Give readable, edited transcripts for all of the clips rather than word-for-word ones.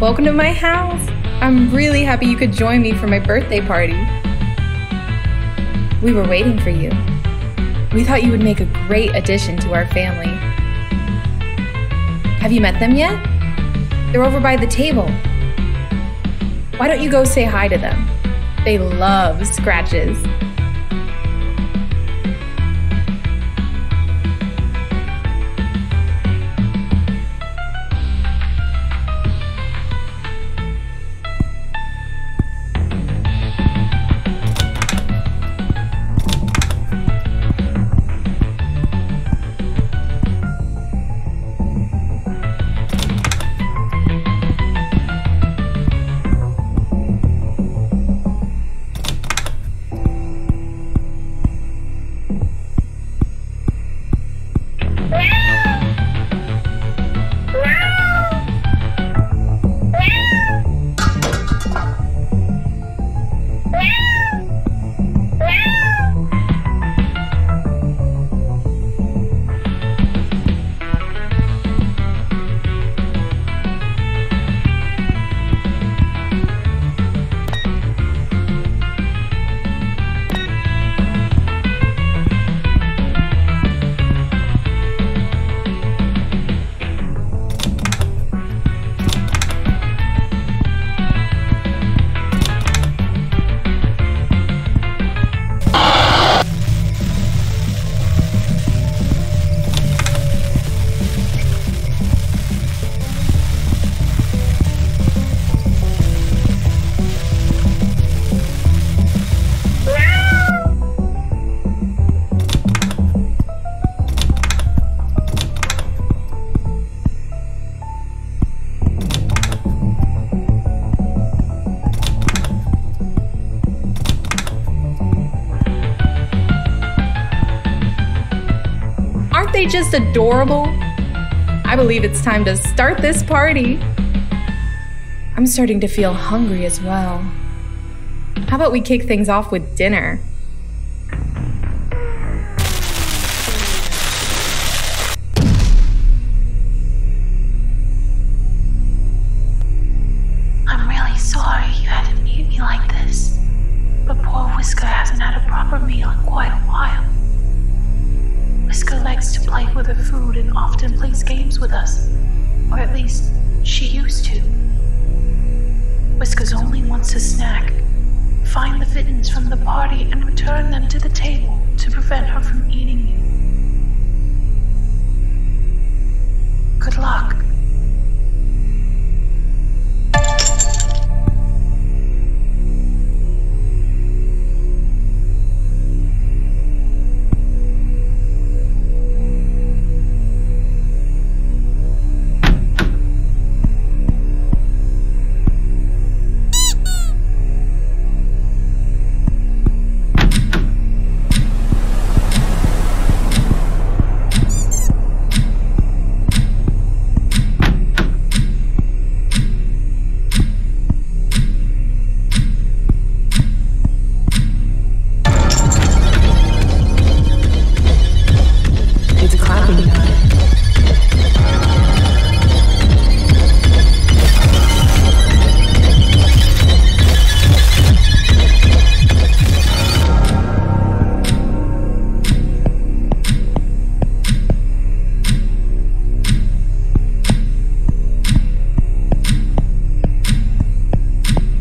Welcome to my house. I'm really happy you could join me for my birthday party. We were waiting for you. We thought you would make a great addition to our family. Have you met them yet? They're over by the table. Why don't you go say hi to them? They love scratches. Aren't they just adorable? I believe it's time to start this party. I'm starting to feel hungry as well. How about we kick things off with dinner? I'm really sorry you had to meet me like this, but poor Whisker hasn't had a proper meal in quite a while. Whisker likes to play with her food and often plays games with us, or at least she used to. Whiskers only wants a snack. Find the Vittens from the party and return them to the table to prevent her from eating you. Good luck.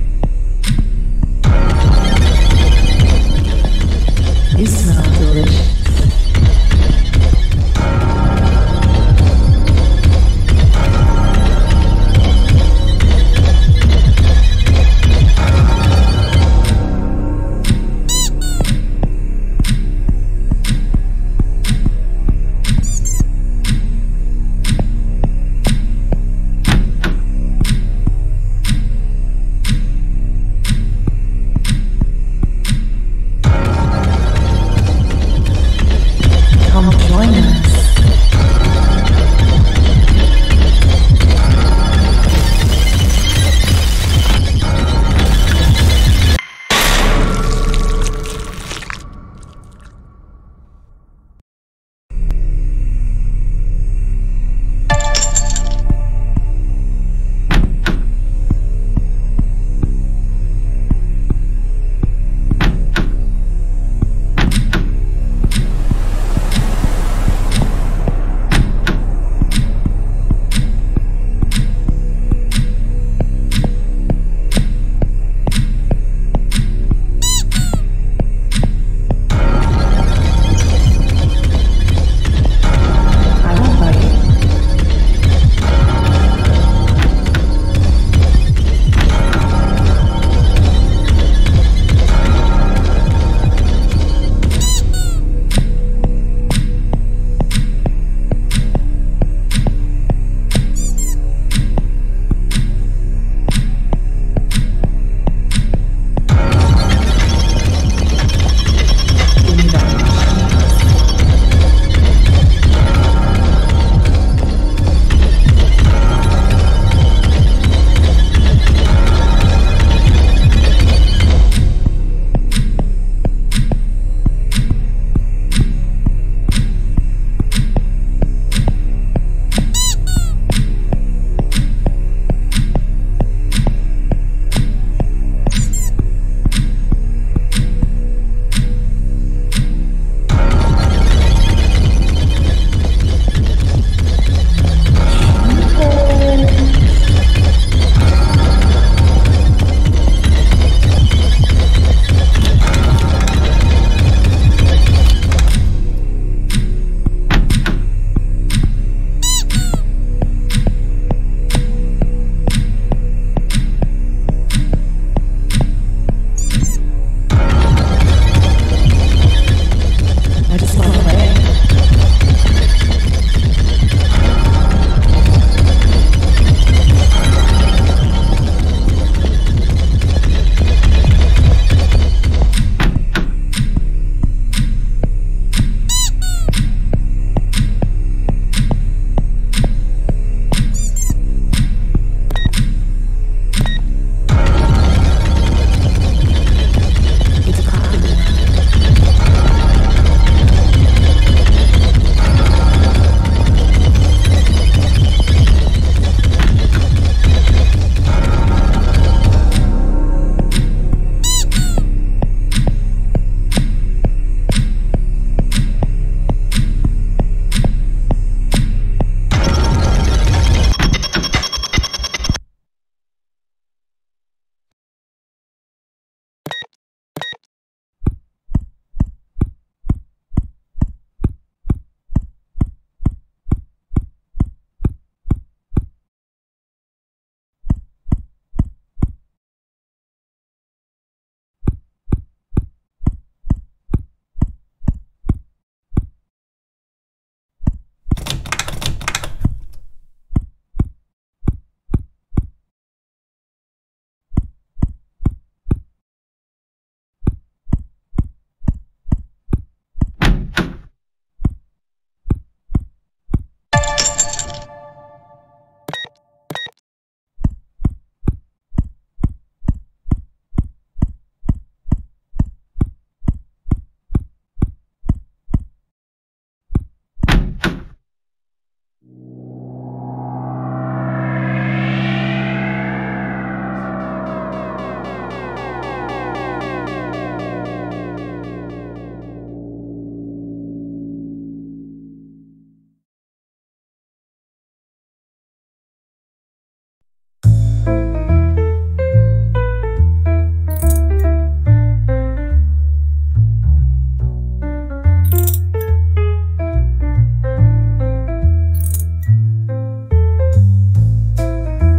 You smell delicious.